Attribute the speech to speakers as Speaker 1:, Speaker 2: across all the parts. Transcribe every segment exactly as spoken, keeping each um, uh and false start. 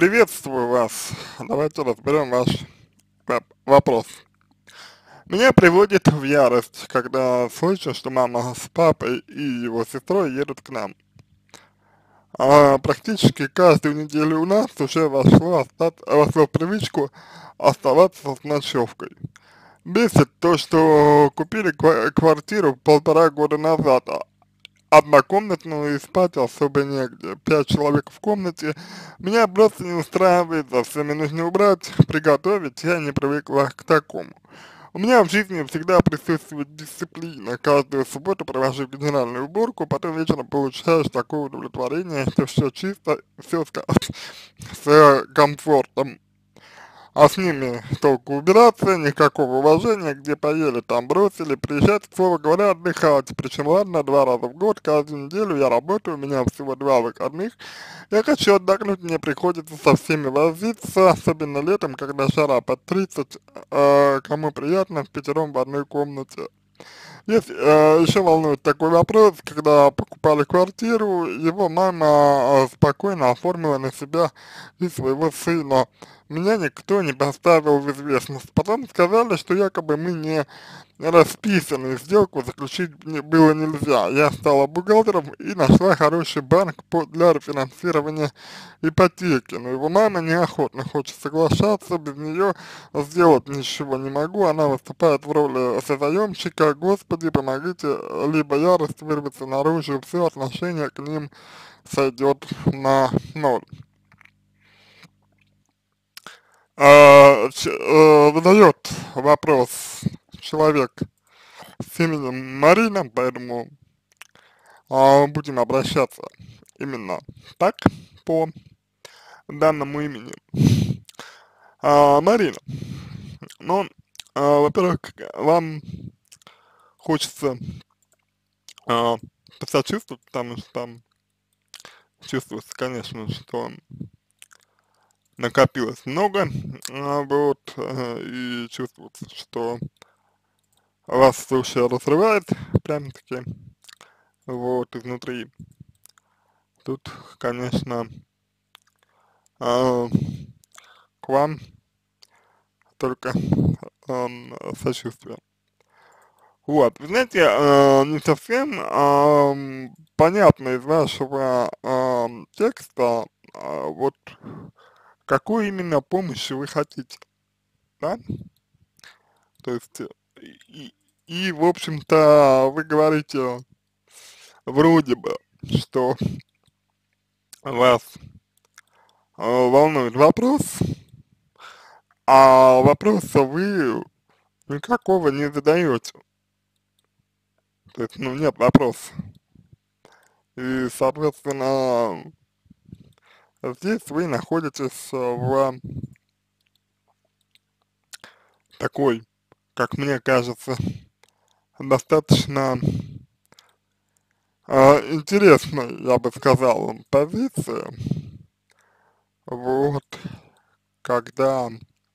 Speaker 1: Приветствую вас. Давайте разберем ваш воп- вопрос. Меня приводит в ярость, когда слышу, что мама с папой и его сестрой едут к нам. А практически каждую неделю у нас уже вошло, остат- вошло в привычку оставаться с ночевкой. Бесит то, что купили ква- квартиру полтора года назад, а однокомнатную, и спать особо негде. Пять человек в комнате. Меня просто не устраивает, за всеми нужно убрать, приготовить, я не привыкла к такому. У меня в жизни всегда присутствует дисциплина. Каждую субботу провожу генеральную уборку, потом вечером получаешь такое удовлетворение, что все чисто, все с комфортом. А с ними толку убираться, никакого уважения, где поели, там бросили, приезжать, к слову говоря, отдыхать. Причем, ладно, два раза в год, каждую неделю я работаю, у меня всего два выходных. Я хочу отдохнуть, мне приходится со всеми возиться, особенно летом, когда жара под тридцать, э, кому приятно, в пятером в одной комнате. Если, э, еще волнует такой вопрос, когда покупали квартиру, его мама э, спокойно оформила на себя и своего сына. Меня никто не поставил в известность. Потом сказали, что якобы мы не расписаны, сделку заключить не- было нельзя. Я стала бухгалтером и нашла хороший банк по, для рефинансирования ипотеки, но его мама неохотно хочет соглашаться, без нее сделать ничего не могу, она выступает в роли созаемщика, господи, помогите, либо ярость вырвется наружу, все отношение к ним сойдет на ноль. А, ч- э, задает вопрос человек с именем Марина, поэтому а, будем обращаться именно так по данному имени. А, Марина, ну, а, во-первых, вам хочется а, посочувствовать, потому что там чувствуется, конечно, что накопилось много, а, вот, э, и чувствуется, что вас в случае разрывает, прям-таки, вот, изнутри. Тут, конечно, а, к вам только ам, сочувствие. Вот, вы знаете, э, не совсем ам, понятно из вашего ам, текста, а, вот какую именно помощь вы хотите, да? То есть, э, и, и в общем-то, вы говорите вроде бы, что вас э, волнует вопрос, а вопроса вы никакого не задаете. То есть, ну, нет вопроса. И, соответственно, здесь вы находитесь э, в такой, как мне кажется, достаточно э, интересной, я бы сказал, позиции, вот, когда,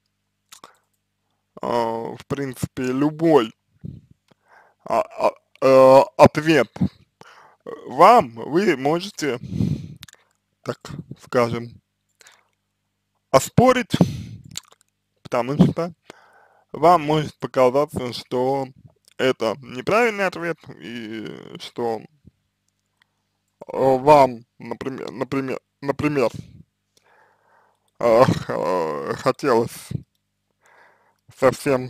Speaker 1: э, в принципе, любой а, а, э, ответ вам вы можете, так скажем, оспорить, потому что вам может показаться, что это неправильный ответ и что э, вам, например, например, например, э, э, хотелось совсем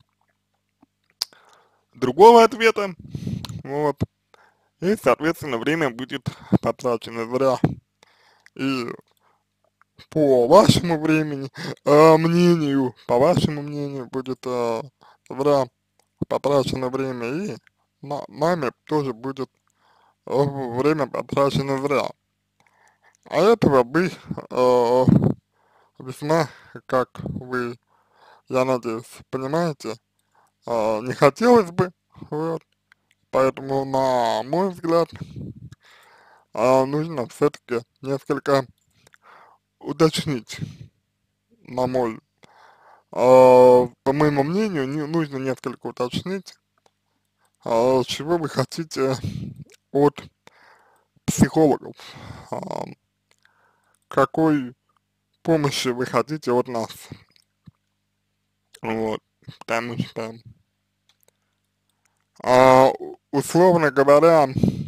Speaker 1: другого ответа, вот, и, соответственно, время будет потрачено зря. И по вашему времени, э, мнению, по вашему мнению, будет э, зря потрачено время, и на, нами тоже будет э, время потрачено зря. А этого бы э, весьма, как вы, я надеюсь, понимаете, э, не хотелось бы, вот, поэтому, на мой взгляд, э, нужно все-таки несколько уточнить, на мой, э, по моему мнению, не, нужно несколько уточнить, э, чего вы хотите от психологов, э, какой помощи вы хотите от нас, вот, потому что, а, условно говоря,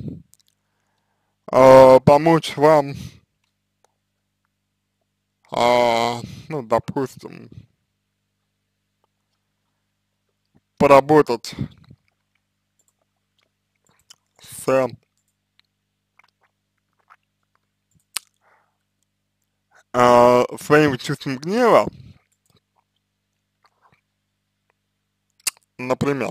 Speaker 1: а, помочь вам, а, ну, допустим, поработать с а, своим чувством гнева, например,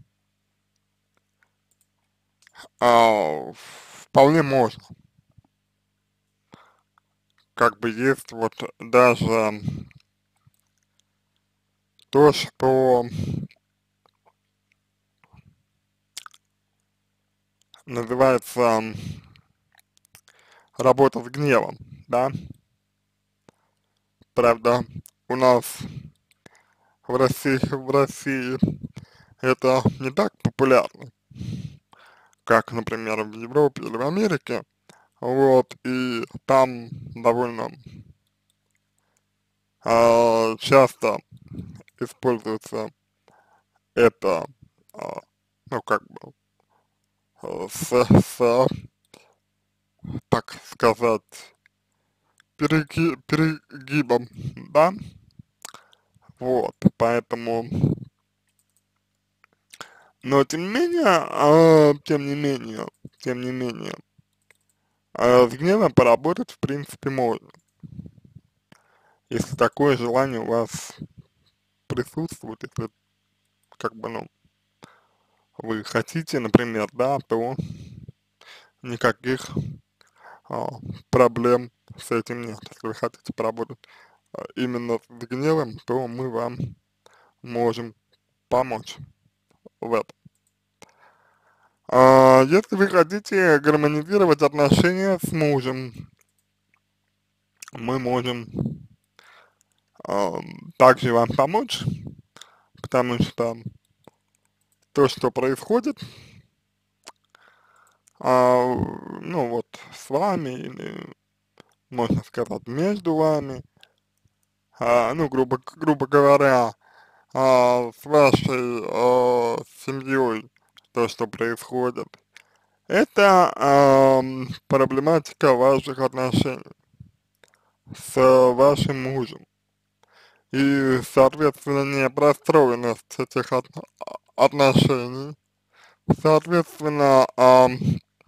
Speaker 1: а, вполне можно. Как бы есть вот даже то, что называется работа с гневом, да. Правда, у нас в России, в России это не так популярно, как, например, в Европе или в Америке, вот, и там довольно а, часто используется это, а, ну, как бы, а, с, с, так сказать, переги, перегибом, да, вот, поэтому, но тем не менее, а, тем не менее, тем не менее, а, с гневом поработать, в принципе, можно, если такое желание у вас присутствует, если, как бы, ну, вы хотите, например, да, то никаких а, проблем с этим нет. Если вы хотите поработать а, именно с гневом, то мы вам можем помочь в этом. А, если вы хотите гармонизировать отношения с мужем, мы можем а, также вам помочь, потому что то, что происходит, а, ну вот с вами, или можно сказать между вами, а, ну грубо, грубо говоря, а, с вашей а, семьей, то, что происходит, это ам, проблематика ваших отношений с вашим мужем. И, соответственно, непростроенность этих от- отношений, соответственно, ам,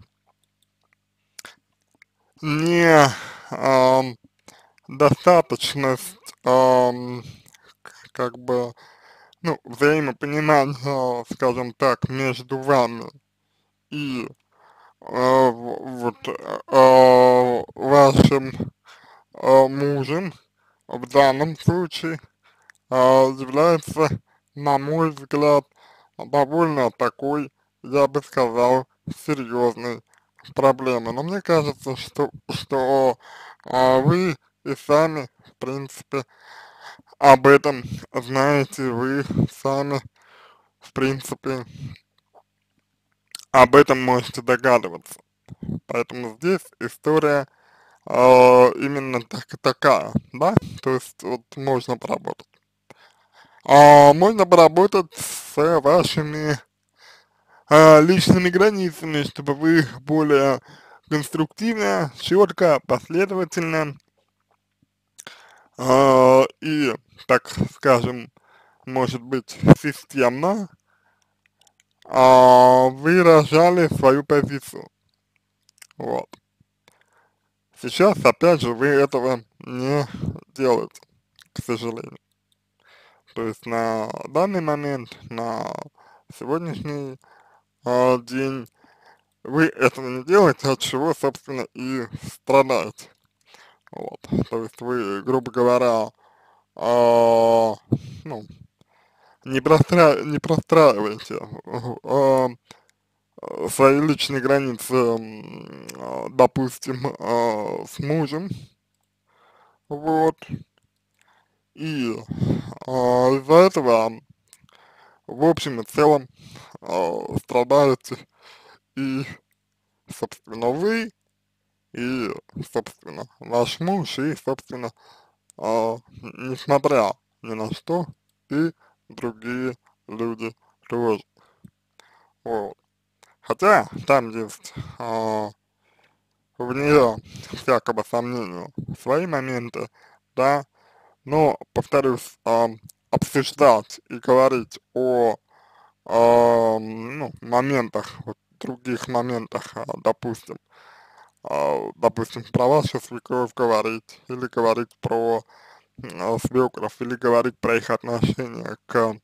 Speaker 1: не ам, достаточность, ам, к- как бы, ну, взаимопонимания, скажем так, между вами и а, в- вот а, вашим а, мужем в данном случае а, является, на мой взгляд, довольно такой, я бы сказал, серьезной проблемой. Но мне кажется, что, что а, вы и сами, в принципе, об этом знаете, вы сами, в принципе, об этом можете догадываться. Поэтому здесь история а, именно так, такая, да, то есть вот можно поработать. А, можно поработать с вашими а, личными границами, чтобы вы более конструктивно, четко, последовательно а, и, так скажем, может быть, системно а, выражали свою позицию. Вот. Сейчас, опять же, вы этого не делаете, к сожалению. То есть на данный момент, на сегодняшний а, день вы этого не делаете, от чего, собственно, и страдаете. Вот. То есть вы, грубо говоря, а, ну, не, простра... не простраиваете а, свои личные границы, м, а, допустим, а, с мужем, вот, и а, из-за этого, в общем и целом, а, страдаете и, собственно, вы, и, собственно, ваш муж, и, собственно, а, несмотря ни на что, и другие люди тоже. Вот. Хотя там есть, а, вне всякого сомнения, свои моменты, да, но, повторюсь, а, обсуждать и говорить о, а, ну, моментах, вот, других моментах, а, допустим, а, допустим, про вашу свекровь говорить, или говорить про а, свекров, или говорить про их отношение к,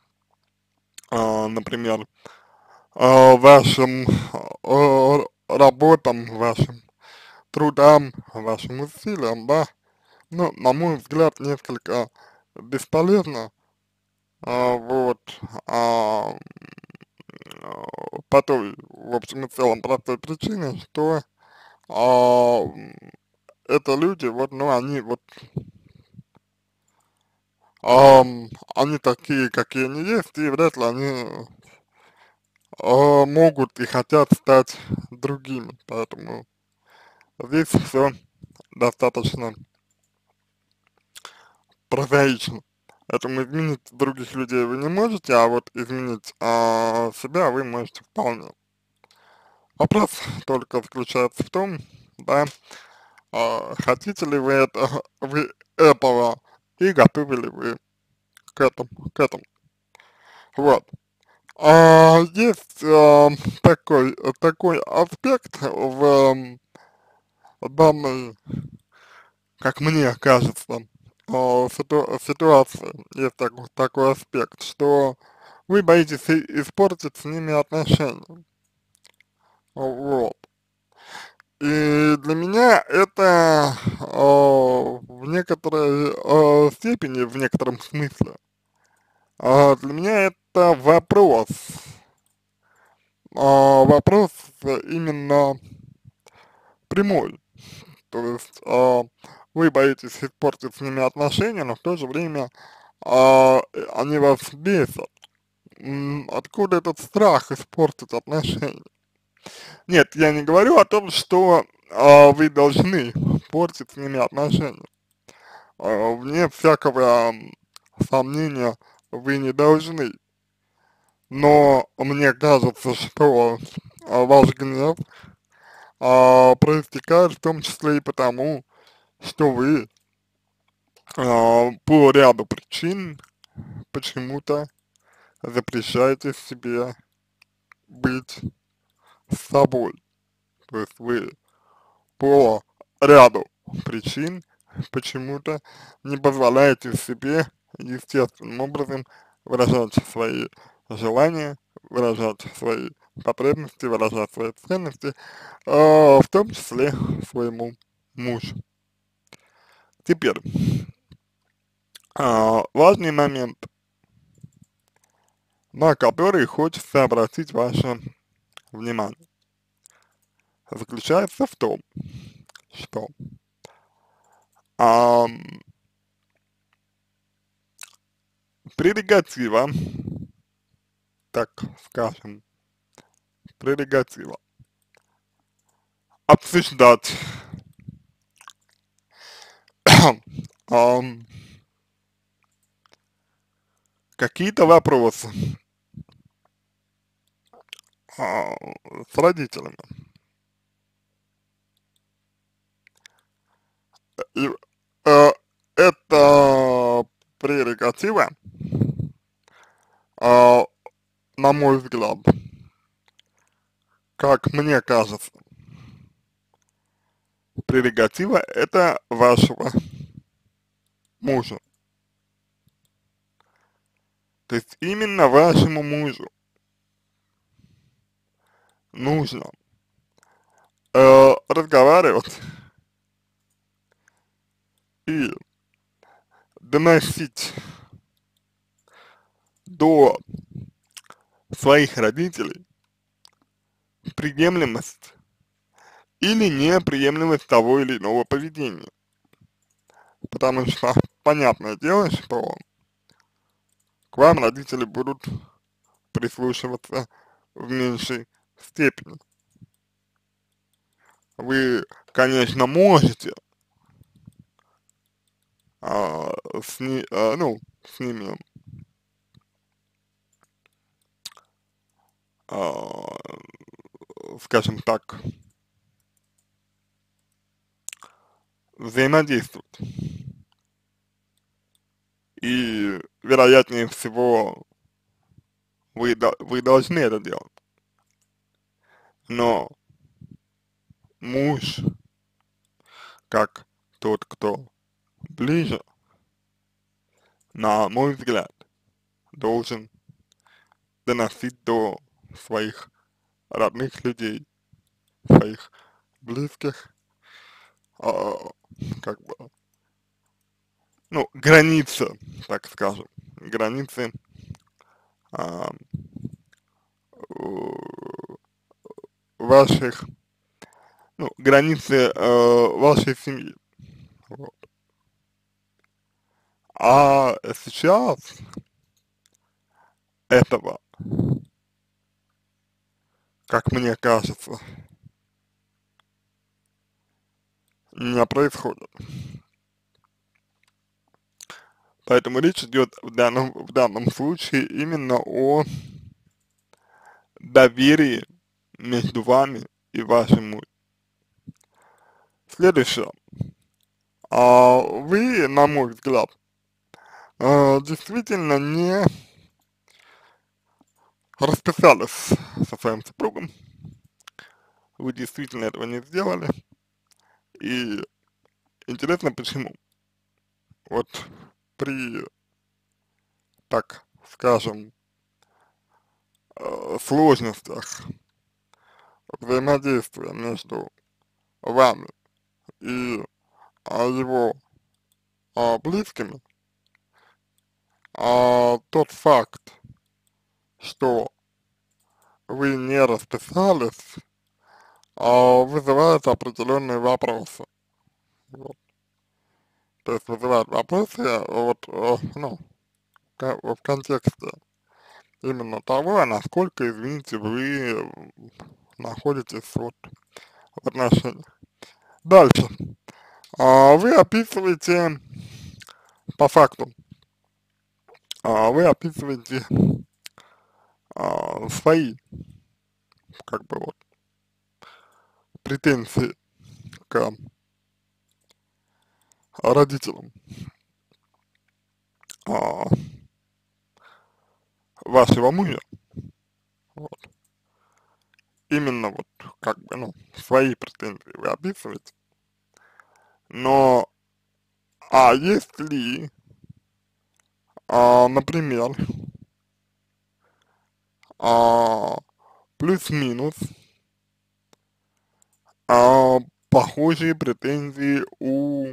Speaker 1: а, например, а, вашим а, работам, вашим трудам, вашим усилиям, да, ну, на мой взгляд, несколько бесполезно, а, вот, а, а, по той, в общем и целом, простой причине, что а, м, это люди, вот, ну, они вот, ам, они такие, какие они есть, и вряд ли они а, могут и хотят стать другими, поэтому здесь все достаточно прозаично. Поэтому изменить других людей вы не можете, а вот изменить а, себя вы можете вполне. Вопрос только заключается в том, да, а, хотите ли вы это, вы этого и готовы ли вы к этому, к этому. Вот. А, есть а, такой, такой аспект в м, данной, как мне кажется, а, ситу- ситуации, есть такой, такой аспект, что вы боитесь и- испортить с ними отношения. Вот. И для меня это а, в некоторой а, степени, в некотором смысле, а, для меня это вопрос, а, вопрос именно прямой. То есть а, вы боитесь испортить с ними отношения, но в то же время а, э, они вас бесят. М, Откуда этот страх испортить отношения? Нет, я не говорю о том, что а, вы должны портить с ними отношения. А, вне всякого м, сомнения вы не должны. Но мне кажется, что а, ваш гнев а, проистекает в том числе и потому, что вы а, по ряду причин почему-то запрещаете себе быть собой. То есть вы по ряду причин почему-то не позволяете себе естественным образом выражать свои желания, выражать свои потребности, выражать свои ценности, а, в том числе своему мужу. Теперь, а, важный момент, на который хочется обратить ваше внимание, заключается в том, что а, прерогатива, так скажем, прерогатива обсуждать ам, какие-то вопросы а, с родителями. И э, это прерогатива, а, на мой взгляд, как мне кажется, прерогатива это вашего мужа. То есть именно вашему мужу нужно э, разговаривать и доносить до своих родителей приемлемость или неприемлемость того или иного поведения. Потому что, понятное дело, что к вам родители будут прислушиваться в меньшей степени. Вы, конечно, можете а, с ни, а, ну, с ними, а, скажем так, взаимодействовать. И вероятнее всего вы, до- вы должны это делать. Но муж, как тот, кто ближе, на мой взгляд, должен доносить до своих родных людей, своих близких, а, как бы, ну, границы, так скажем, границы а, у- ваших, ну, границы э, вашей семьи. Вот. А сейчас этого, как мне кажется, не происходит. Поэтому речь идет в данном, в данном случае именно о доверии между вами и вашим мужем. Следующее. А вы, на мой взгляд, э, действительно не расписались со своим супругом, вы действительно этого не сделали, и интересно почему. Вот при, так скажем, э, сложностях взаимодействия между вами и а, его а, близкими, а, тот факт, что вы не расписались, а, вызывает определенные вопросы. Вот. То есть вызывает вопросы вот, э, ну, ка- в контексте именно того, насколько, извините, вы находитесь вот в отношениях. Дальше. А, вы описываете по факту, а, вы описываете а, свои, как бы вот, претензии к родителям а, вашего мужа. Вот. Именно вот, как бы, ну, свои претензии вы описываете. Но, а если, а, например, а, плюс-минус, а, похожие претензии у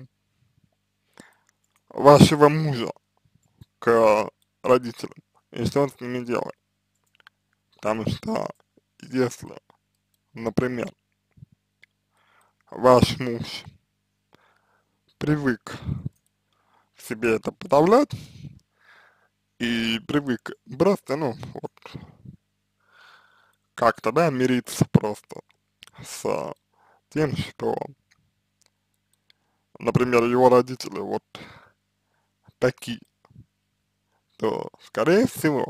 Speaker 1: вашего мужа к родителям, и что он с ними делает? Потому что, если, например, ваш муж привык себе это подавлять и привык просто, ну, вот, как-то, да, мириться просто с тем, что, например, его родители вот такие, то, скорее всего,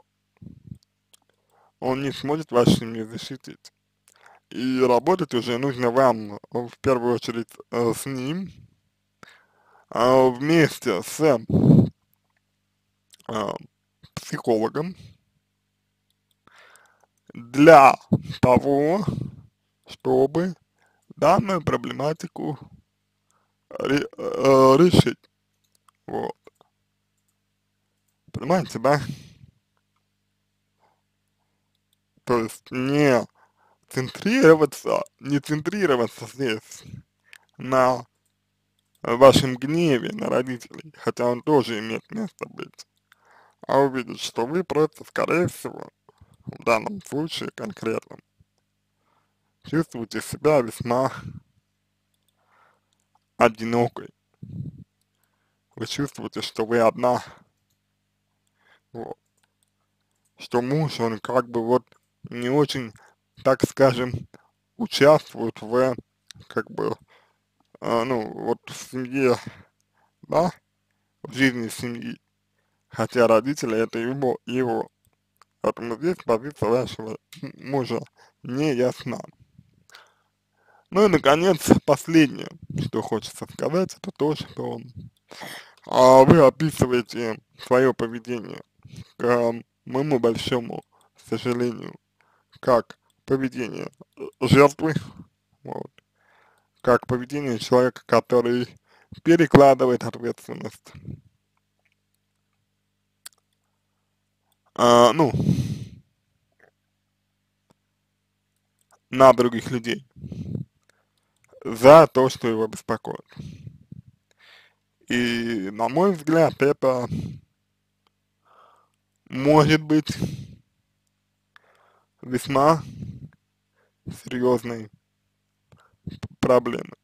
Speaker 1: он не сможет вашу семью защитить. И работать уже нужно вам, в первую очередь, э, с ним, а, вместе с а, психологом для того, чтобы данную проблематику ре- э, решить. Вот. Понимаете, да? То есть не центрироваться, не центрироваться здесь на вашем гневе на родителей, хотя он тоже имеет место быть, а увидеть, что вы просто, скорее всего, в данном случае конкретном, чувствуете себя весьма одинокой. Вы чувствуете, что вы одна, вот. Что муж, он как бы вот не очень, так скажем, участвует в, как бы, а, ну, вот в семье, да, в жизни семьи, хотя родители это его, его. Поэтому здесь позиция вашего мужа не ясна. Ну и, наконец, последнее, что хочется сказать, это то, что а, вы описываете свое поведение, к моему большому сожалению, как поведение жертвы, вот, как поведение человека, который перекладывает ответственность, а, ну, на других людей за то, что его беспокоит. И, на мой взгляд, это может быть весьма серьезной проблемой,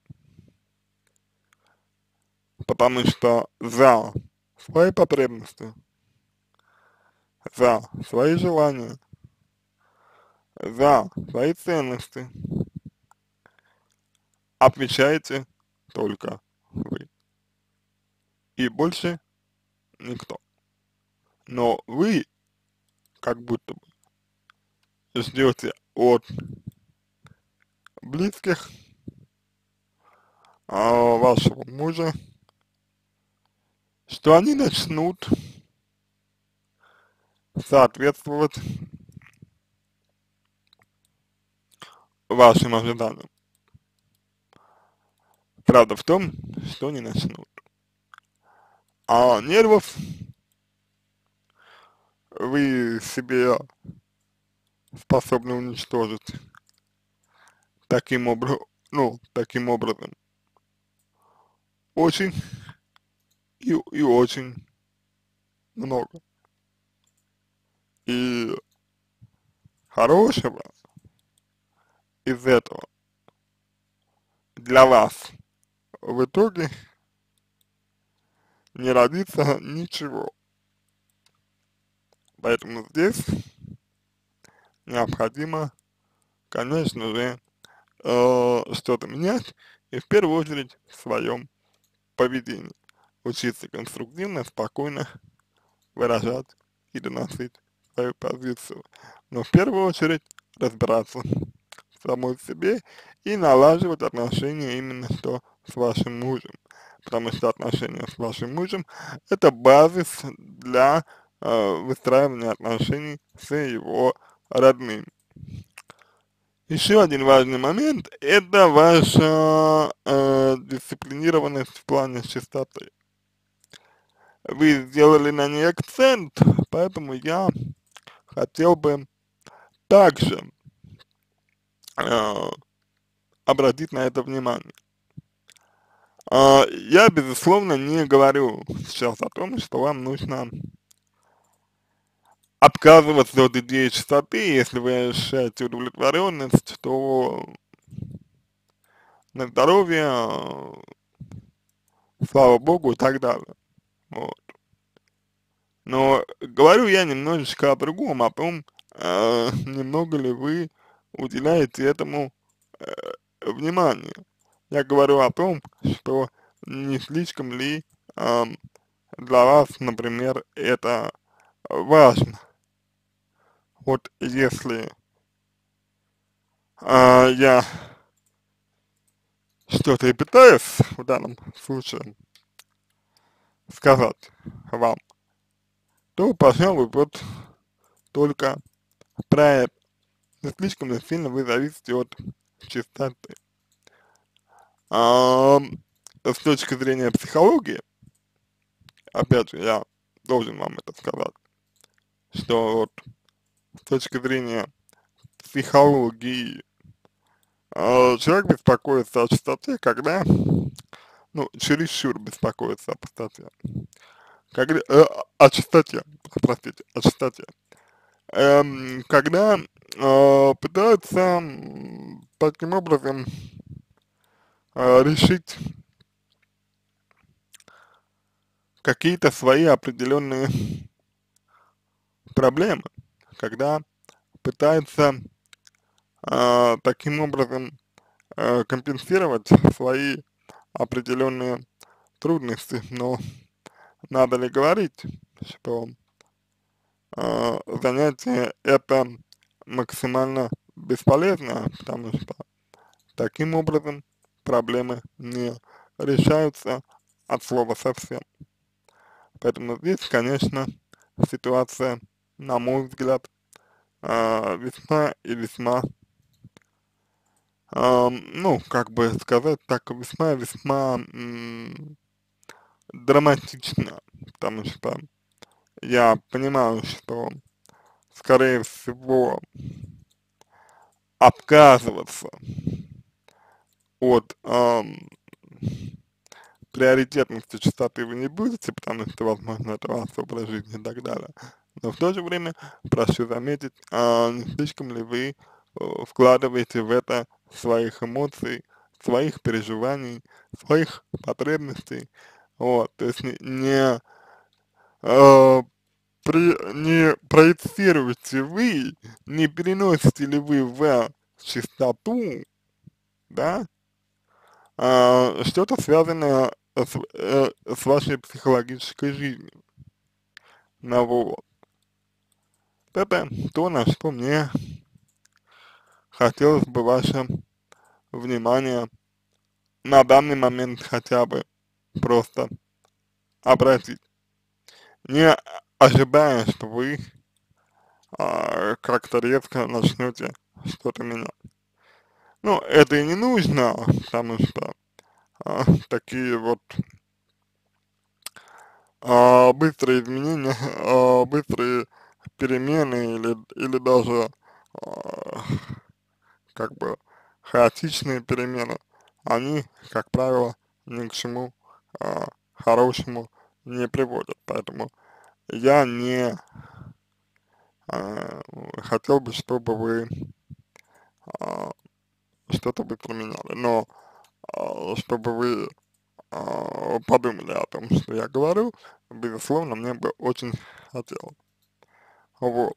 Speaker 1: потому что за свои потребности, за свои желания, за свои ценности отвечаете только вы и больше никто. Но вы как будто бы ждете от близких а, вашего мужа, что они начнут соответствовать вашим ожиданиям. Правда в том, что не начнут. А нервов вы себе способны уничтожить таким образом, ну, таким образом, очень и, и очень много. И хорошего из этого для вас в итоге не родится ничего. Поэтому здесь необходимо, конечно же, э, что-то менять, и в первую очередь в своем поведении. Учиться конструктивно, спокойно выражать и доносить свою позицию. Но в первую очередь разбираться в самой себе и налаживать отношения именно что с вашим мужем. Потому что отношения с вашим мужем это базис для э, выстраивания отношений с его родными. Еще один важный момент – это ваша э, дисциплинированность в плане чистоты. Вы сделали на ней акцент, поэтому я хотел бы также э, обратить на это внимание. Э, я, безусловно, не говорю сейчас о том, что вам нужно отказываться от идеи чистоты, если вы ощущаете удовлетворенность, то на здоровье, э, слава богу и так далее. Вот. Но говорю я немножечко о другом, о том, э, немного ли вы уделяете этому э, внимание. Я говорю о том, что не слишком ли э, для вас, например, это важно. Вот если э, я что-то и пытаюсь в данном случае сказать вам, то, пожалуй, вот только про это. Не слишком ли сильно вы зависите от чистоты. А, с точки зрения психологии, опять же, я должен вам это сказать, что вот с точки зрения психологии а, человек беспокоится о чистоте, когда, ну, чересчур беспокоится о пустоте, когда, э, о чистоте, простите, о чистоте, эм, когда э, пытаются м, таким образом э, решить какие-то свои определенные проблемы, когда пытается э, таким образом э, компенсировать свои определенные трудности, но надо ли говорить, что э, занятие это максимально бесполезно, потому что таким образом проблемы не решаются от слова совсем. Поэтому здесь, конечно, ситуация, на мой взгляд, э, весьма и весьма, э, ну, как бы сказать так, весьма и весьма м, драматично, потому что я понимаю, что, скорее всего, отказываться от эм, приоритетности чистоты вы не будете, потому что, возможно, это ваш образ жизни и так далее. Но в то же время, прошу заметить, а, не слишком ли вы э, вкладываете в это своих эмоций, своих переживаний, своих потребностей, вот, то есть не, не, э, при, не проецируете вы, не переносите ли вы в чистоту, да, а, что-то связанное с, э, с вашей психологической жизнью. Ну вот. Это то, на что мне хотелось бы ваше внимание на данный момент хотя бы просто обратить. Не ожидая, что вы а, как-то резко начнете что-то менять. Ну, это и не нужно, потому что а, такие вот а, быстрые изменения, а, быстрые перемены или, или даже а, как бы хаотичные перемены, они, как правило, ни к чему а, хорошему не приводят. Поэтому я не а, хотел бы, чтобы вы а, что-то бы поменяли, но а, чтобы вы а, подумали о том, что я говорю, безусловно, мне бы очень хотелось. Вот.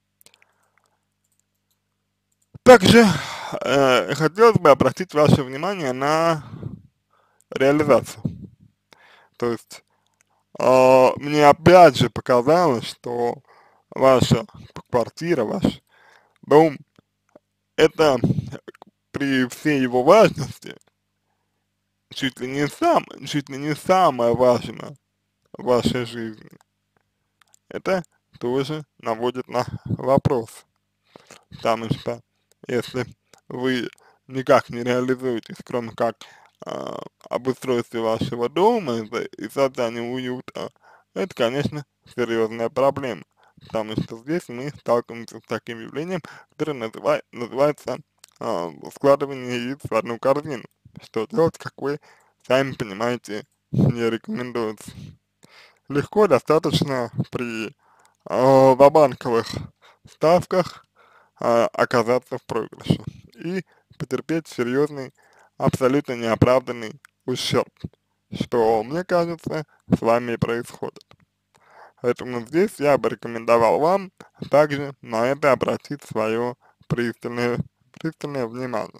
Speaker 1: Также э, хотелось бы обратить ваше внимание на реализацию. То есть э, мне опять же показалось, что ваша квартира, ваш дом, это при всей его важности чуть ли не сам, чуть ли не самое важное в вашей жизни. Это тоже наводит на вопрос. Потому что если вы никак не реализуетесь, кроме как а, обустройстве вашего дома и, за- и создании уюта, это, конечно, серьезная проблема. Потому что здесь мы сталкиваемся с таким явлением, которое называет, называется а, складывание яиц в одну корзину. Что делать, как вы сами понимаете, не рекомендуется. Легко достаточно при а, вабанковых ставках а, оказаться в проигрыше и потерпеть серьезный, абсолютно неоправданный ущерб, что, мне кажется, с вами и происходит. Поэтому здесь я бы рекомендовал вам также на это обратить свое пристальное, пристальное внимание.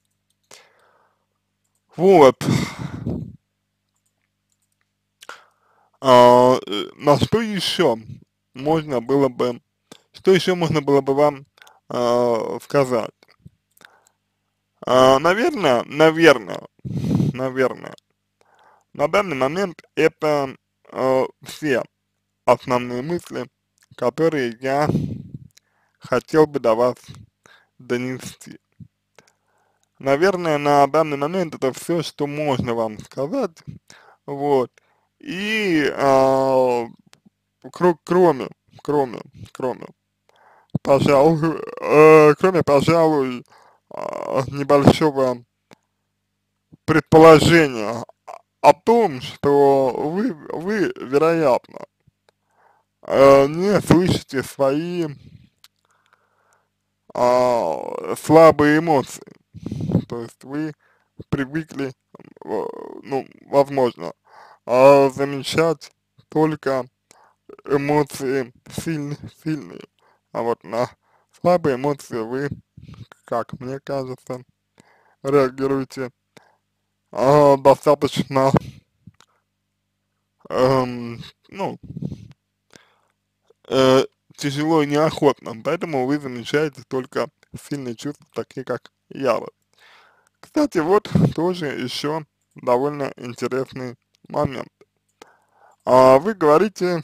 Speaker 1: Вот. А, э, на что еще можно было бы, что еще можно было бы вам а, сказать? А, наверное, наверное, наверное, на данный момент это э, все основные мысли, которые я хотел бы до вас донести. Наверное, на данный момент это все, что можно вам сказать, вот. И э, кро кроме, кроме, кроме, пожалуй, э, кроме, пожалуй, э, небольшого предположения о том, что вы, вы вероятно, э, не слышите свои а, слабые эмоции. То есть вы привыкли, э, ну, возможно, а, замечать только эмоции сильные, сильные. А вот на слабые эмоции вы, как мне кажется, реагируете а, достаточно эм, ну, э, тяжело и неохотно, поэтому вы замечаете только сильные чувства, такие как ярость. Кстати, вот тоже еще довольно интересный момент. А, вы говорите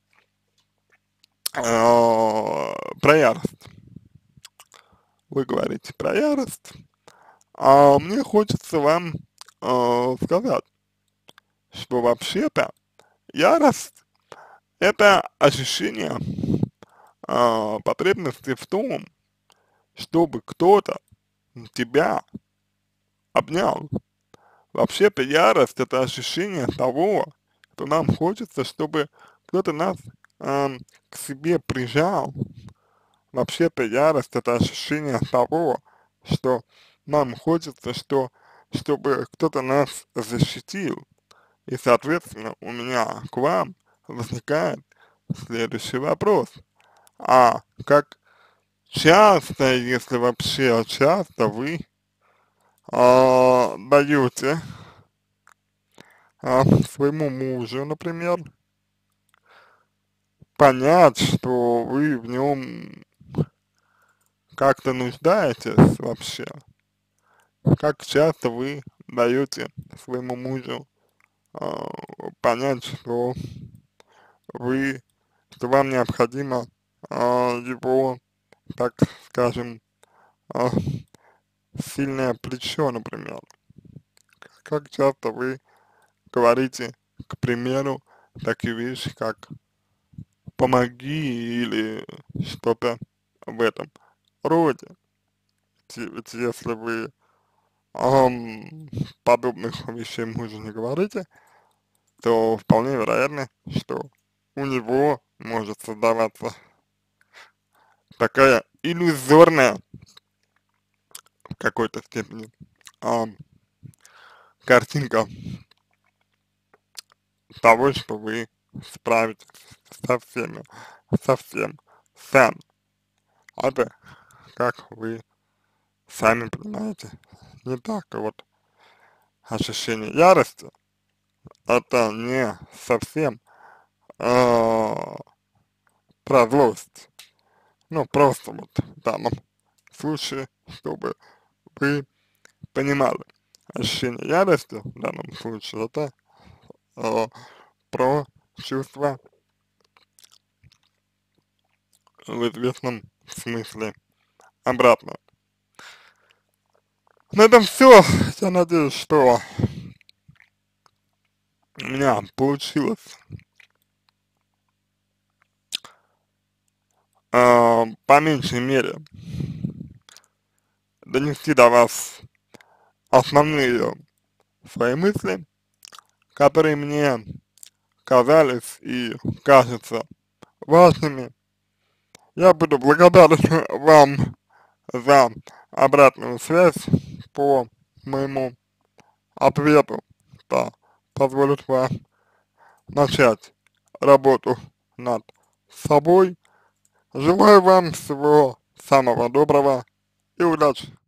Speaker 1: а, про ярость. Вы говорите про ярость, а мне хочется вам а, сказать, что вообще-то ярость — это ощущение а, потребности в том, чтобы кто-то тебя обнял. Вообще-то ярость — это ощущение того, что нам хочется, чтобы кто-то нас ам, к себе прижал. Вообще-то ярость — это ощущение того, что нам хочется, что, чтобы кто-то нас защитил. И, соответственно, у меня к вам возникает следующий вопрос. А как часто, если вообще часто, вы а, даете а, своему мужу, например, понять, что вы в нем как-то нуждаетесь вообще? Как часто вы даете своему мужу а, понять, что вы, что вам необходимо а, его, так скажем, а, сильное плечо, например? Как часто вы говорите, к примеру, такие вещи, как «помоги» или что-то в этом роде? Ведь ведь если вы ам, подобных вещей мужу не говорите, то вполне вероятно, что у него может создаваться такая иллюзорная в какой-то степени ам, картинка того, что вы справитесь со всеми, со всем сами. Это, как вы сами понимаете, не так. И вот ощущение ярости — это не совсем а, про злость. Ну, просто вот в данном случае, чтобы вы понимали. Ощущение ярости в данном случае — это э, про чувство в известном смысле обратно. На этом все. Я надеюсь, что у меня получилось э, по меньшей мере донести до вас основные свои мысли, которые мне казались и кажутся важными. Я буду благодарен вам за обратную связь по моему ответу, да, позволит вам начать работу над собой. Желаю вам всего самого доброго и удачи!